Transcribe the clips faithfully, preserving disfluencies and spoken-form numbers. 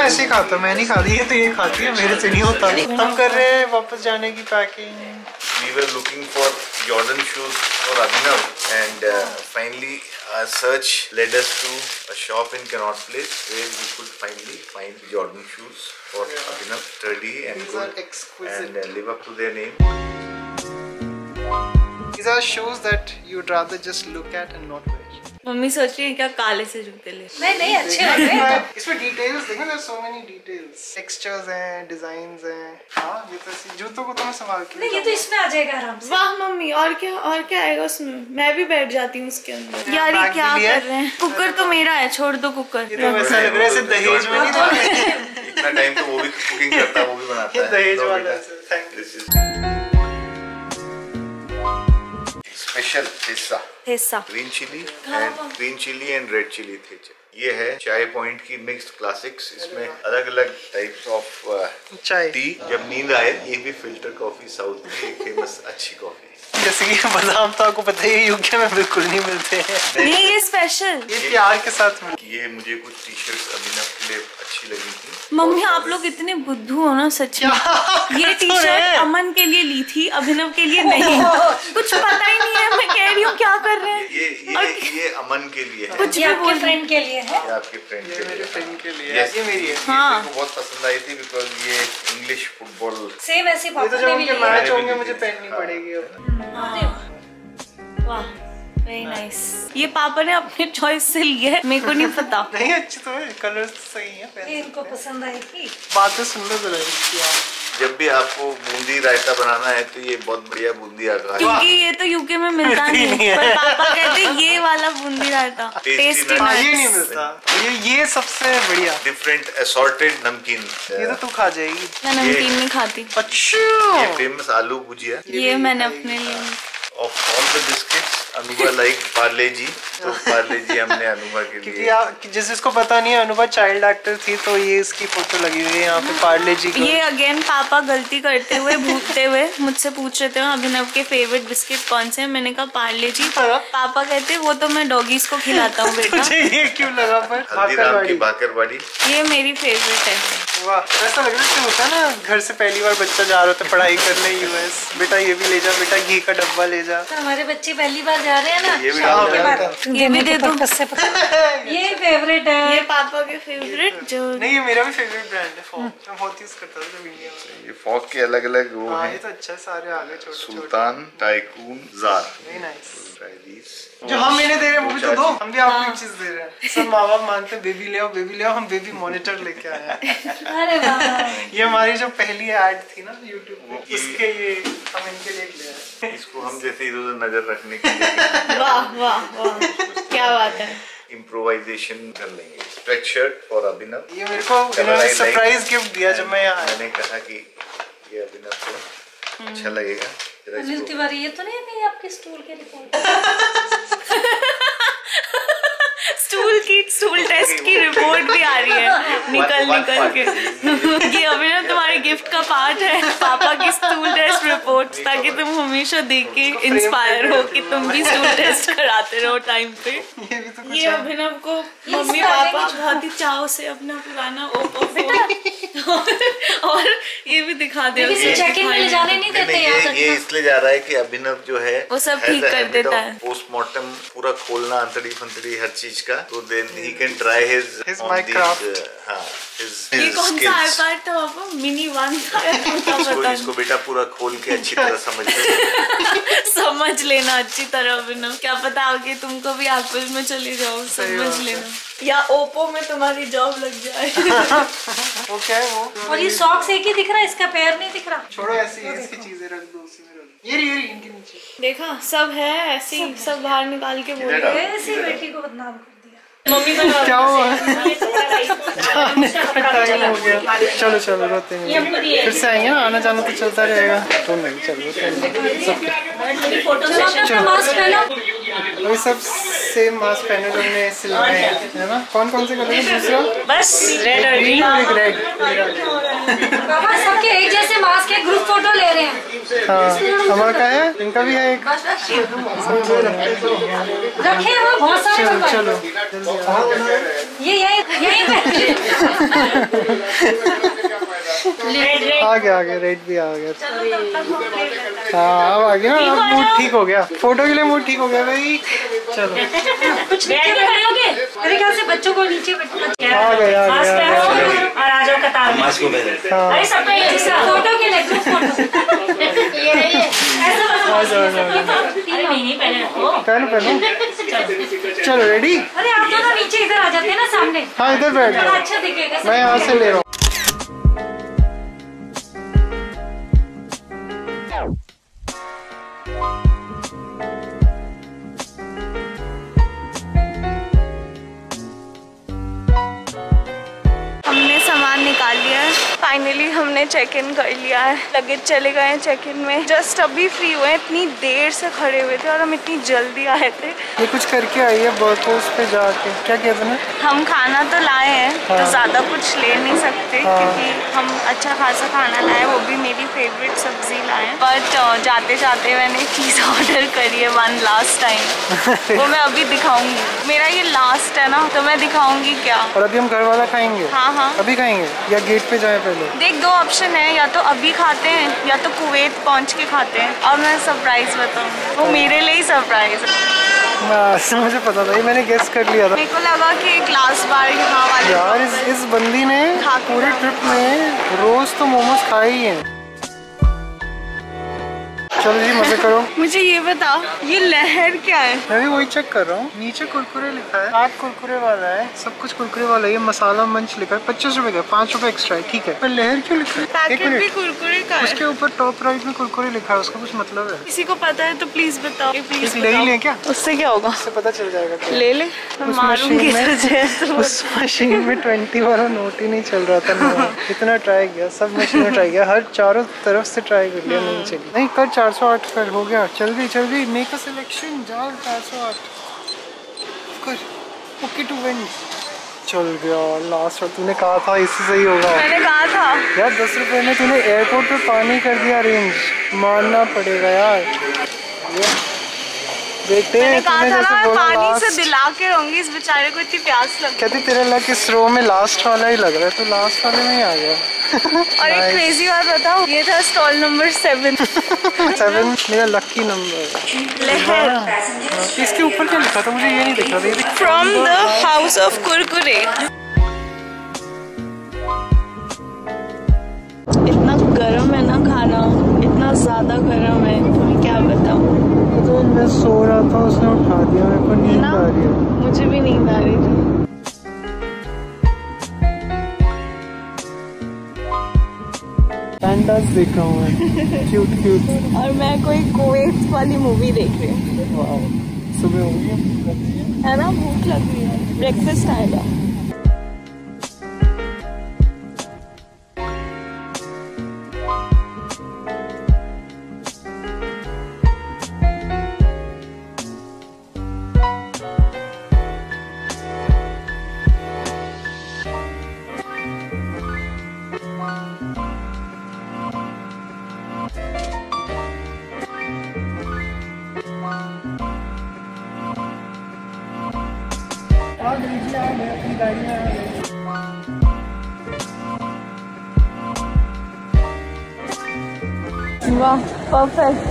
मैं ऐसे ही खाता हूँ, मैं नहीं खाती है तो ये खाती है, मेरे से नहीं होता। हम कर रहे हैं वापस जाने की packing. We were looking for Jordan shoes for Abhinav, and uh, finally our search led us to a shop in Connaught Place where we could finally find Jordan shoes for Abhinav, sturdy and These good, are exquisite. and uh, live up to their name. These are shoes that you'd rather just look at and not wear. Mummy सोच रही है क्या काले से जूते ले। नहीं नहीं अच्छे लग रहे हैं। इसमें डिटेल्स देखो, there are so many details, textures हैं, डिजाइन्स हैं। हाँ ये तो ऐसी जूतों को तो मैं संभाल के। नहीं ये तो इसमें आ जाएगा आराम से। वाह मम्मी, और क्या और क्या आएगा उसमें, मैं भी बैठ जाती हूँ उसके अंदर। यार ये क्या कर रहे हैं, कुकर तो मेरा है, छोड़ दो कुकर। ये तो वैसा लग रहा है जैसे दहेज में नहीं। इतना टाइम तो वो भी कुकिंग करता है, वो भी बनाता है। दहेज वाला थैंक यू। स्पेशल हिस्सा हिस्सा green chilli and green chilli and red chilli थे। ये है चाय पॉइंट की मिक्स्ड क्लासिक्स। इसमें अलग अलग टाइप्स ऑफ चाय। टी। जब नींद आए, ये भी फिल्टर कॉफी, साउथ की एक फेमस अच्छी कॉफी। जैसे कि बादाम तो आपको पता ही यूके में बिल्कुल नहीं मिलते हैं। नहीं ये स्पेशल, ये प्यार के साथ में। ये मुझे कुछ टी शर्ट्स अभिनव के लिए अच्छी लगी थी। मम्मी आप लोग इतने बुद्धू हो ना सच में। ये टी शर्ट अमन के लिए ली थी, अभिनव के लिए नहीं। कुछ पता ही नहीं है, मैं कह रही हूँ क्या कर रहे हैं। ये ये ये अमन के लिए है, कुछ ये आपके फ्रेंड के लिए है। ये आपके फ्रेंड के लिए, मेरे फ्रेंड के लिए। Yes. ये मेरी है। हाँ मेरे को बहुत पसंद आई थी बिकॉज ये इंग्लिश फुटबॉल। सेम ऐसी ये तो पापा जब ने भी उनके लिया। मैच होंगे मुझे पहननी पड़ेगी अब। वाह वेरी नाइस। ये पापा ने अपने चॉइस से लिया है, मेरे को नहीं पता। नहीं अच्छी तो है, कलर सही है, ये इनको पसंद आई थी। बातें सुन लो जरा इसकी आप। जब भी आपको बूंदी रायता बनाना है तो ये बहुत बढ़िया बूंदी आकार। क्योंकि ये तो यूके में मिलता नहीं, नहीं है। पर पापा कहते हैं ये वाला बूंदी रायता टेस्टी हाँ, ये नहीं नट्स। मिलता, ये ये सबसे बढ़िया। डिफरेंट असॉर्टेड नमकीन। ये तो तू खा जाएगी। मैं नमकीन नहीं खाती। अच्छा ये फेमस आलू भुजिया। ये मैंने अपने लिए। Of all the biscuits, Anubha like Parle G, तो पार्ले जी हमने अनुभा के क्योंकि लिए। आप जिस जिसको पता नहीं है, अनुभा चाइल्ड एक्टर थी तो ये इसकी फोटो लगी हुई है यहाँ पे पार्ले जी को। ये अगेन पापा गलती करते हुए भूखते हुए मुझसे पूछ रहे थे अभिनव के फेवरेट बिस्किट कौन से हैं। मैंने कहा पार्ले जी। पापा कहते वो तो मैं डॉगीज को खिलाता हूँ बेटा। मुझे ये क्यों लगा पर हल्दीराम की भाकरवाड़ी। ये मेरी फेवरेट है। वाह ऐसा लग रहा है होता है ना, घर से पहली बार बच्चा जा रहा होता है पढ़ाई करने यूएस, बेटा ये भी ले जा, बेटा घी का डब्बा ले जा। तो हमारे बच्चे पहली बार जा रहे हैं ना, ये भी शाम के डाल बाद ये भी दे दो। ये फेवरेट है। ये पापा के फेवरेट जो नहीं ये मेरा भी फेवरेट ब्रांड है फॉक, मैं बहुत यूज करता था जब इंडिया में। ये फॉक के अलग अलग वो हाँ हैं। ये तो अच्छा है, सारे आगे छोटे छोटे। Sultan, tycoon, jar. Very nice. Try these. जो हम इन्हें दे रहे हैं वो भी तो दो, हम भी आपको एक चीज दे रहे हैं। सब माँ बाप मानते हैं बेबी ले आओ बेबी ले आओ, हम बेबी मॉनिटर लेके आए हैं। अरे वाह ये हमारी जो पहली ऐड थी ना यूट्यूब पे, उसके ये हम इनके लिए ले आए। इसको हम जैसे इधर उधर नजर रखने के लिए वाह वाह वाह क्या बात है। इम्प्रोवाइजेशन कर लेंगे। Sweatshirt for Abhinav. ये मेरे को इन्होंने सरप्राइज गिफ्ट दिया जब मैं यहाँ आया। मैंने कहा कि ये अभिनव को अच्छा लगेगा। अनिल तिवारी, ये तो नहीं है कहीं आपके स्टूल के रिपोर्ट? स्टूल की स्टूल टेस्ट की रिपोर्ट भी आ रही है निकल निकल के। ये अभिनव तुम्हारे गिफ्ट का पार्ट है, पापा की स्टूल टेस्ट रिपोर्ट, ताकि तुम हमेशा देख के इंस्पायर हो कि तुम भी स्टूल टेस्ट कराते रहो टाइम पे। ये भी तो ये अभिनव को मम्मी पापा बहुत ही चाव से अपना पुराना ओप्पो फोन और ये भी दिखा दे। चेकिंग में ले जाने नहीं देते ये, यहाँ ये इसलिए जा रहा है कि अभिनव जो है वो सब ठीक कर देता है। पोस्टमार्टम पूरा खोलना अंतड़ी फंतड़ी हर चीज का, तो then he can try his His Minecraft। हाँ ये कौन सा आईपैड था पापा? मिनी वन था। इसको, इसको बेटा पूरा खोल के अच्छी तरह समझ लेना। समझ लेना अच्छी तरह अभिनव, क्या पता आगे तुमको भी एप्पल में चले जाओ, समझ लेना, या ओप्पो में तुम्हारी जॉब लग जाए। वो क्या है वो? और ये सॉक्स एक ही दिख रहा है, इसका पैर नहीं दिख रहा। छोड़ो ऐसी इसकी चीजें रख दो उसी में रख दो। ये रही ये रही इनके नीचे। देखा सब है ऐसे ही, सब बाहर निकाल के बोल रहे हैं। ऐसी बेटी को बदनाम कर दिया। मम्मी का क्या हुआ? टाइम हो गया। चलो चलो रोते हैं, फिर से आएंगे ना, आना जाना तो चलता रहेगा। तो नहीं चलो मास्क पहनो। वही सब सेम मास्क पहने जो हमने सिलवाए हैं, है ना? कौन कौन से कलर है? दूसरा बस रेड और ग्रीन और एक रेड। पापा सबके एक जैसे मास्क है, ग्रुप फोटो ले रहे हैं। हाँ, हमारा का है, इनका भी है एक। रखे वो बहुत सारे चलो पापा। चलो ये यही यही पे आ गया आ गया, रेड भी आ गया। हाँ अब आ गया, अब मूड ठीक हो गया, फोटो के लिए मूड ठीक हो गया भाई। चलो कुछ नीचे में खड़े होगे, मेरे ख्याल से बच्चों को नीचे बैठना आ गया आ गया। और आ जाओ कतार में। हाँ अरे सबका एक जैसा फोटो के लिए ग्रुप फोटो ये रही है ऐसा आ जाओ आ जाओ। अरे नहीं नहीं पहले रखो पहनो पहनो। चलो रेडी? अरे आप दोनों नीचे इधर आ जाते हैं ना सामने, हाँ इधर बैठ बड़ा जाओ, अच्छा दिखेगा। मैं यहाँ से ले रहा हूँ। हमने सामान निकाल लिया है, फाइनली हमने चेक इन कर लिया है, लगेज चले गए हैं चेक इन में। जस्ट अभी फ्री हुए, इतनी देर से खड़े हुए थे और हम इतनी जल्दी आए थे। ये कुछ करके आई है वर्कहाउस पे जाके, क्या किया तूने? हम खाना तो लाए हैं, हाँ। तो ज्यादा कुछ ले नहीं सकते, हाँ। क्योंकि हम अच्छा खासा खाना लाए, वो भी मेरी फेवरेट सब्जी लाए। बट जाते जाते मैंने एक चीज ऑर्डर करी है वन लास्ट टाइम, वो मैं अभी दिखाऊंगी। मेरा ये लास्ट है ना, तो मैं दिखाऊंगी क्या। और अभी हम घर वाला खाएंगे? हाँ हाँ अभी खाएंगे या गेट पे जाए पहले? देख, दो ऑप्शन है, या तो अभी खाते हैं या तो कुवैत पहुंच के खाते हैं। और मैं सरप्राइज बताऊंगी, वो मेरे लिए ही सरप्राइज है। बस मुझे पता था, ये मैंने गेस कर लिया था। मेरे को लगा कि एक लास्ट बार यहाँ वाले यार इस इस बंदी ने खा के पूरे जाना। ट्रिप में रोज तो मोमोज खाए ही हैं। चलो जी मजे करो। मुझे ये बता, ये लहर क्या है? मैं भी वही चेक कर रहा हूँ, नीचे कुरकुरे लिखा है, आठ कुरकुरे वाला है, सब कुछ कुरकुरे वाला है। ये मसाला मंच लिखा है, पच्चीस रुपए का, पाँच रुपए एक्स्ट्रा है, ठीक है। पर लहर क्यों लिखा है? एक पैकेट भी मिनट, कुरकुरे का है। उसके ऊपर टॉप राइट में कुरकुरे लिखा है, उसका कुछ मतलब है? किसी को पता है तो प्लीज बताओ, प्लीज एक ले ही लें क्या? उससे क्या होगा? उससे पता चल जाएगा क्या? ले ले, मैं उस मारूंगी मशीन में तुझे तो। उस मशीन में ट्वेंटी वाला नोट ही नहीं चल रहा था ना। इतना ट्राई किया, सब मशीन में ट्राई किया, हर चारों तरफ से ट्राई कर लिया, नहीं चली। नहीं कर, चार सौ आठ कर, हो गया। जल्दी जल्दी मेक अ सिलेक्शन, जाओ चार सौ आठ कर, ओके टू विन। चल गया लास्ट, और तूने कहा था इससे सही होगा। मैंने कहा था यार दस रुपए में तूने एयरपोर्ट पे पानी कर दिया अरेंज, मानना पड़ेगा यार। ये बेटे मैंने कहा तूने था जैसे ना, बोला पानी लास्ट, से दिला के रहूंगी, इस बेचारे को इतनी प्यास लगी। कहती तेरे लग इस रो में लास्ट वाला ही लग रहा है, तो लास्ट वाले में ही आ गया। और एक क्रेजी बात बताओ, ये था स्टॉल नंबर सेवन। सेवन मेरा लकी नंबर। लहर इसके ऊपर क्या लिखा था, मुझे ये नहीं दिख रहा था। From the house of Kurkure. इतना गर्म है ना खाना, इतना ज्यादा गर्म है, तुम्हें क्या बताऊं। तो मैं सो रहा था, उसने उठा दिया, मेरे को नींद आ रही है। मुझे भी नींद आ रही थी। पैंडास देख रहा हूँ मैं, क्यूट क्यूट। और मैं कोई कुवैत वाली मूवी देख रही हूँ। वाओ, सुबह हो गई है ना, भूख लग रही है, ब्रेकफास्ट आएगा। वाह, परफेक्ट।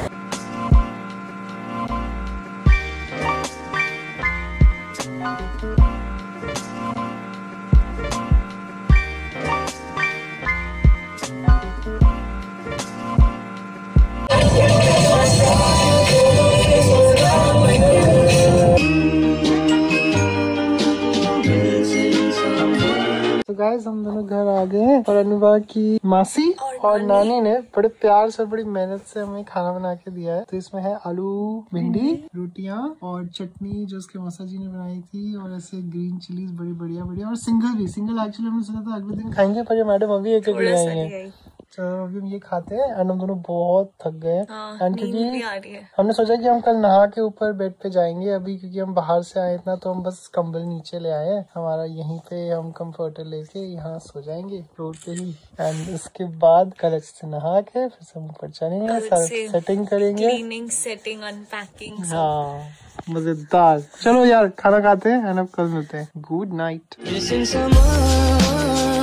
तो गाइस हम दोनों घर आ गए हैं, और अनुभा की मासी और नानी ने बड़े प्यार से, बड़ी मेहनत से हमें खाना बना के दिया है। तो इसमें है आलू भिंडी, रोटियां और चटनी जो उसके मौसा जी ने बनाई थी, और ऐसे ग्रीन चिलीज बड़ी बढ़िया बढ़िया, और सिंगल भी, सिंगल एक्चुअली हमने सोचा था अगले दिन खाएंगे, पर ये मैडम अभी एक एक ले आई है। चलो अभी हम ये खाते हैं एंड हम दोनों बहुत थक गए हैं हाँ, एंड नींद क्योंकि भी आ रही है। हमने सोचा कि हम कल नहा के ऊपर बेड पे जाएंगे अभी, क्योंकि हम बाहर से आए इतना तो हम बस कंबल नीचे ले आए हैं हमारा, यहीं पे हम कंफर्टर लेके यहाँ सो जाएंगे फ्लोर पे ही एंड उसके बाद कल अच्छे से नहा के फिर से हम ऊपर चलेंगे, सारा सेटिंग करेंगे, क्लीनिंग, सेटिंग, अनपैकिंग। हाँ मजेदार। चलो यार खाना खाते हैं एंड अब कल मिलते हैं। Good night.